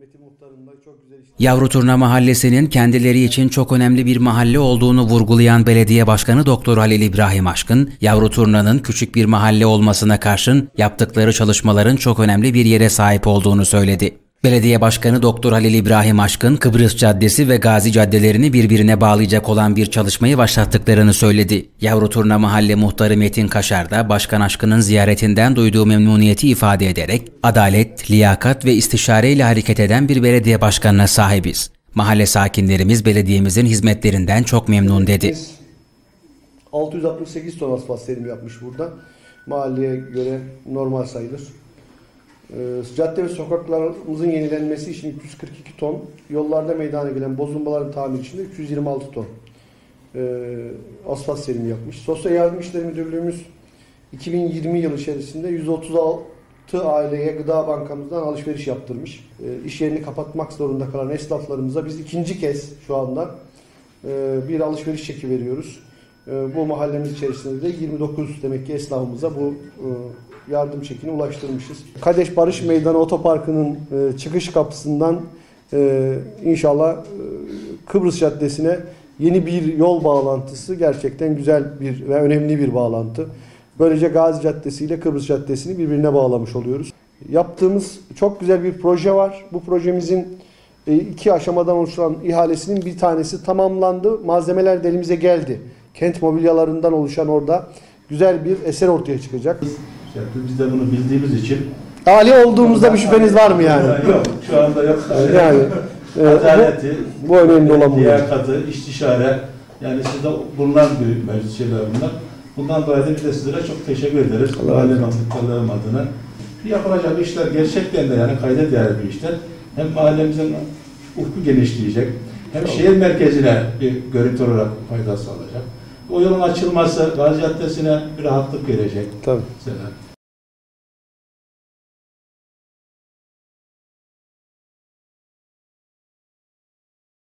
Metin Muhtar'ın da çok güzel işler. Yavruturna Mahallesi'nin kendileri için çok önemli bir mahalle olduğunu vurgulayan Belediye Başkanı Doktor Halil İbrahim Aşkın, Yavruturna'nın küçük bir mahalle olmasına karşın yaptıkları çalışmaların çok önemli bir yere sahip olduğunu söyledi. Belediye Başkanı Doktor Halil İbrahim Aşkın, Kıbrıs Caddesi ve Gazi Caddelerini birbirine bağlayacak olan bir çalışmayı başlattıklarını söyledi. Yavruturna Mahalle Muhtarı Metin Kaşar da Başkan Aşkın'ın ziyaretinden duyduğu memnuniyeti ifade ederek, adalet, liyakat ve istişareyle hareket eden bir belediye başkanına sahibiz. Mahalle sakinlerimiz belediyemizin hizmetlerinden çok memnun dedi. 668 ton asfalt serimi yapmış burada. Mahalleye göre normal sayılır. Cadde ve sokaklarımızın yenilenmesi için 342 ton, yollarda meydana gelen bozulmaların tamiri için de 326 ton asfalt serimi yapmış. Sosyal Yardım İşleri Müdürlüğümüz 2020 yılı içerisinde 136 aileye Gıda Bankamızdan alışveriş yaptırmış. İş yerini kapatmak zorunda kalan esnaflarımıza biz ikinci kez şu anda bir alışveriş çeki veriyoruz. Bu mahallemiz içerisinde de 29 demek ki esnafımıza bu yardım çekini ulaştırmışız. Kadeş Barış Meydanı Otoparkı'nın çıkış kapısından inşallah Kıbrıs Caddesi'ne yeni bir yol bağlantısı gerçekten güzel bir ve önemli bir bağlantı. Böylece Gazi Caddesi ile Kıbrıs Caddesi'ni birbirine bağlamış oluyoruz. Yaptığımız çok güzel bir proje var. Bu projemizin 2 aşamadan oluşan ihalesinin bir tanesi tamamlandı. Malzemeler de elimize geldi. Kent mobilyalarından oluşan orada güzel bir eser ortaya çıkacak. Biz de bunu bildiğimiz için Ali olduğumuzda bir şüpheniz var mı yani? Yok, şu anda yok. Yani adaleti, bu önemli olan bu. Liyakatı, istişare, yani sizde bulunan bir mevcut şeyler bunlar. Bundan dolayı da biz de sizlere çok teşekkür ederiz. Mahalle muhtarlarım adına. Yapılacak işler gerçekten de yani kayda değer bir işler. Hem mahallemizin ufku genişleyecek, hem şehir merkezine bir görüntü olarak fayda sağlayacak. O yolun açılması Gazi Caddesi'ne bir rahatlık verecek. Tabii. Mesela.